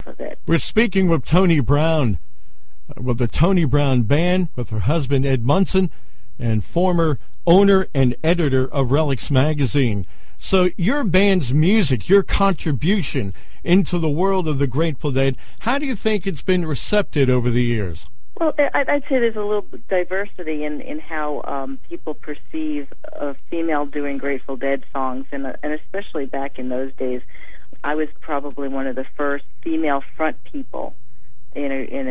of it. We're speaking with Toni Brown, with the Toni Brown Band, with her husband Ed Munson, and former owner and editor of Relics magazine. So your band's music, your contribution into the world of the Grateful Dead, how do you think it's been recepted over the years? Well, I'd say there's a little diversity in how people perceive a female doing Grateful Dead songs, and especially back in those days, I was probably one of the first female front people in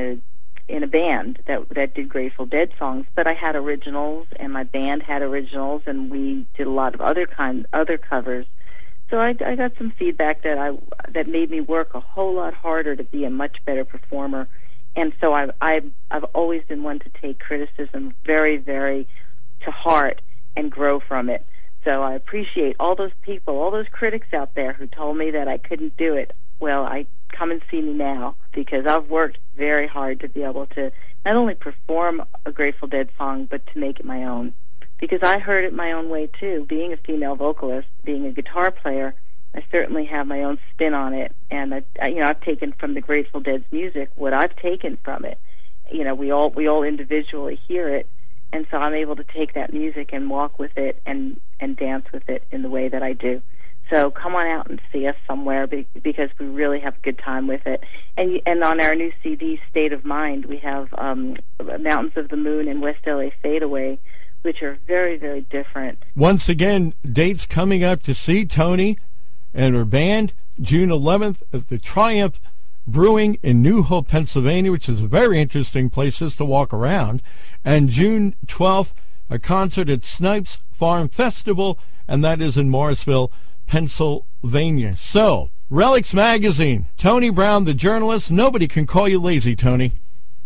a band that did Grateful Dead songs. But I had originals, and my band had originals, and we did a lot of other covers. So I got some feedback that made me work a whole lot harder to be a much better performer. And so I've always been one to take criticism very, very to heart and grow from it. So I appreciate all those people, all those critics out there who told me that I couldn't do it. Well, come and see me now, because I've worked very hard to be able to not only perform a Grateful Dead song, but to make it my own. Because I heard it my own way too. Being a female vocalist, being a guitar player, I certainly have my own spin on it, and I've taken from the Grateful Dead's music what I've taken from it. We all individually hear it, and so I'm able to take that music and walk with it and dance with it in the way that I do. So come on out and see us somewhere, because we really have a good time with it. And on our new CD, State of Mind, we have Mountains of the Moon and West LA Fadeaway, which are very, very different. Once again, dates coming up to see Toni and her band, June 11th at the Triumph Brewing in New Hope, Pennsylvania, which is a very interesting place just to walk around. And June 12th, a concert at Snipes Farm Festival, and that is in Morrisville, Pennsylvania. So, Relics Magazine, Toni Brown, the journalist. Nobody can call you lazy, Toni.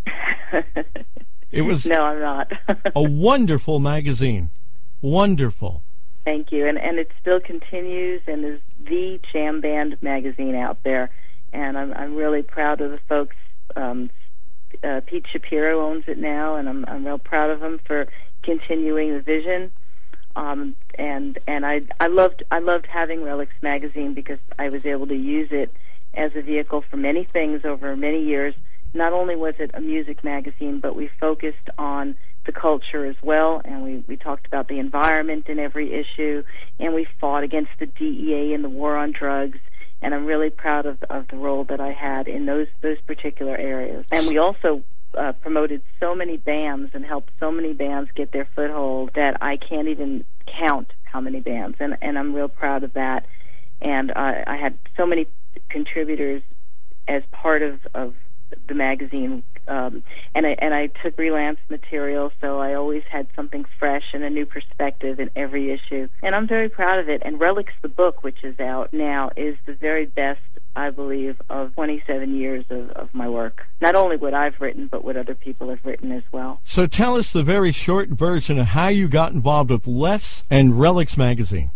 It was No, I'm not. a wonderful magazine. Wonderful. Thank you. And it still continues and is the jam band magazine out there. And I'm really proud of the folks. Pete Shapiro owns it now, and I'm real proud of him for continuing the vision. And I loved having Relics magazine, because I was able to use it as a vehicle for many things over many years. Not only was it a music magazine, but we focused on the culture as well, and we talked about the environment in every issue, and we fought against the DEA and the war on drugs, and I'm really proud of the role that I had in those particular areas. And we also promoted so many bands and helped so many bands get their foothold that I can't even count how many bands, and I'm real proud of that. And I had so many contributors as part of the magazine, and I took freelance material, so I always had something fresh and a new perspective in every issue, and I'm very proud of it. And Relics, the book, which is out now, is the very best, I believe, of 27 years of my work. Not only what I've written, but what other people have written as well. So tell us the very short version of how you got involved with Les and Relics magazine.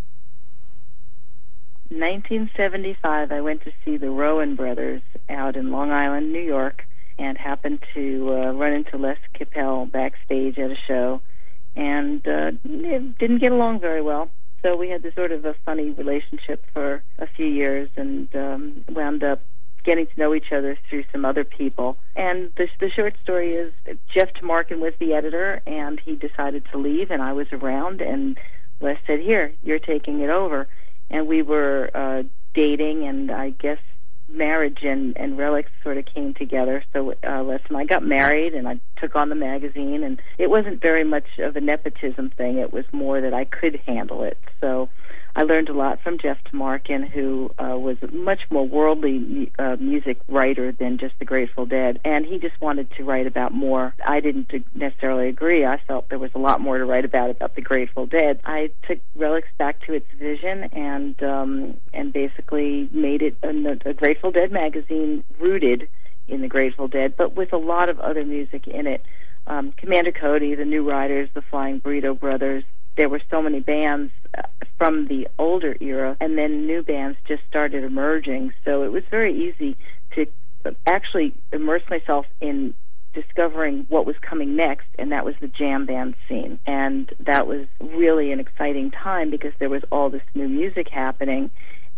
In 1975, I went to see the Rowan Brothers out in Long Island, New York, and happened to run into Les Capel backstage at a show, and didn't get along very well. So we had this sort of a funny relationship for a few years, and wound up getting to know each other through some other people. And the short story is Jeff Tamarkin was the editor, and he decided to leave, and I was around, and Les said, "Here, you're taking it over." And we were dating, and I guess marriage and Relics sort of came together. So Les and I got married, and I took on the magazine, and it wasn't very much of a nepotism thing. It was more that I could handle it. So I learned a lot from Jeff Tamarkin, who was a much more worldly music writer than just the Grateful Dead, and he just wanted to write about more. I didn't necessarily agree. I felt there was a lot more to write about the Grateful Dead. I took Relics back to its vision and basically made it a Grateful Dead magazine rooted in the Grateful Dead, but with a lot of other music in it. Commander Cody, the New Riders, the Flying Burrito Brothers. There were so many bands from the older era, and then new bands just started emerging. So it was very easy to actually immerse myself in discovering what was coming next, and that was the jam band scene. And that was really an exciting time, because there was all this new music happening,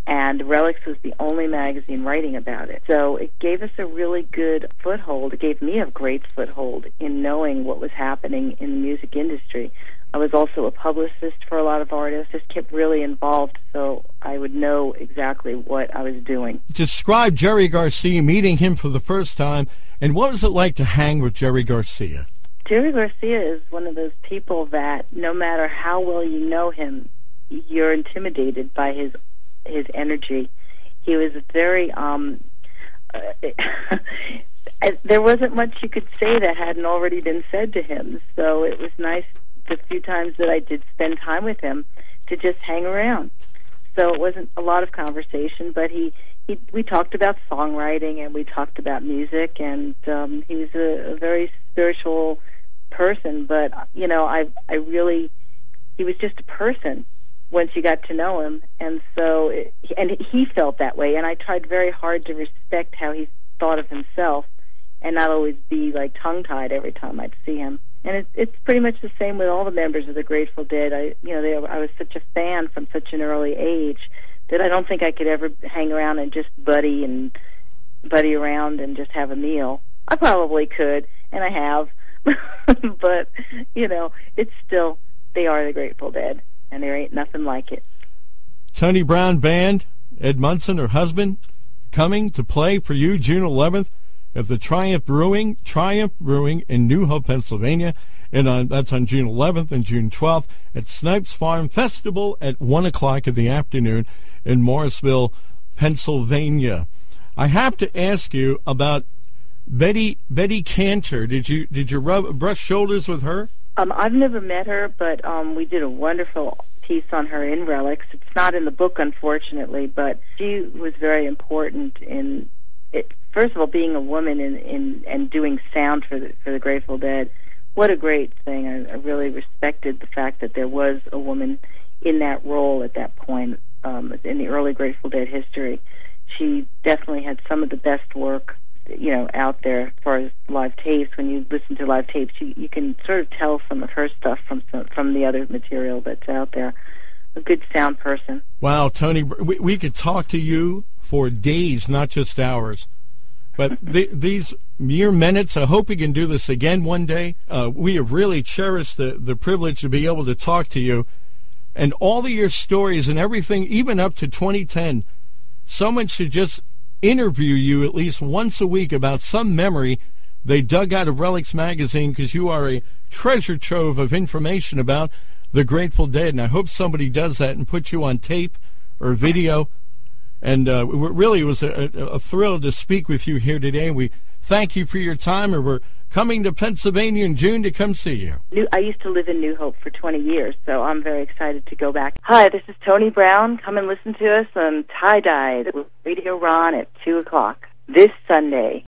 and Relics was the only magazine writing about it. So it gave us a really good foothold. It gave me a great foothold in knowing what was happening in the music industry. I was also a publicist for a lot of artists, just kept really involved so I would know exactly what I was doing. Describe Jerry Garcia, meeting him for the first time, and what was it like to hang with Jerry Garcia? Jerry Garcia is one of those people that no matter how well you know him, you're intimidated by his energy. He was very, there wasn't much you could say that hadn't already been said to him, so it was nice the few times that I did spend time with him to just hang around. So it wasn't a lot of conversation, but we talked about songwriting and we talked about music, and he was a very spiritual person, but you know, he was just a person once you got to know him, and so and he felt that way, and I tried very hard to respect how he thought of himself and not always be like tongue-tied every time I'd see him. And it's pretty much the same with all the members of the Grateful Dead. I was such a fan from such an early age that I don't think I could ever hang around and just buddy around and just have a meal. I probably could, and I have, but you know, it's still, they are the Grateful Dead, and there ain't nothing like it. Tony Brown Band, Ed Munson, her husband, coming to play for you June 11th. At the Triumph Brewing in New Hope, Pennsylvania, and that's on June 11th and June 12th at Snipes Farm Festival at 1 o'clock in the afternoon in Morrisville, Pennsylvania. I have to ask you about Betty Cantor. Did you brush shoulders with her? I've never met her, but we did a wonderful piece on her in Relics. It's not in the book, unfortunately, but she was very important in it. First of all, being a woman and doing sound for the Grateful Dead, what a great thing. I really respected the fact that there was a woman in that role at that point in the early Grateful Dead history. She definitely had some of the best work, you know, out there as far as live tapes. When you listen to live tapes, you can sort of tell some of her stuff from the other material that's out there. A good sound person. Wow, Tony, we could talk to you for days, not just hours. But these mere minutes, I hope we can do this again one day. We have really cherished the privilege to be able to talk to you. And all of your stories and everything, even up to 2010, someone should just interview you at least once a week about some memory they dug out of Relics magazine, because you are a treasure trove of information about the Grateful Dead. And I hope somebody does that and puts you on tape or video. And really, it was a thrill to speak with you here today. We thank you for your time, and we're coming to Pennsylvania in June to come see you. I used to live in New Hope for 20 years, so I'm very excited to go back. Hi, this is Tony Brown. Come and listen to us on Tie-Dyed with Radio Ron at 2 o'clock this Sunday.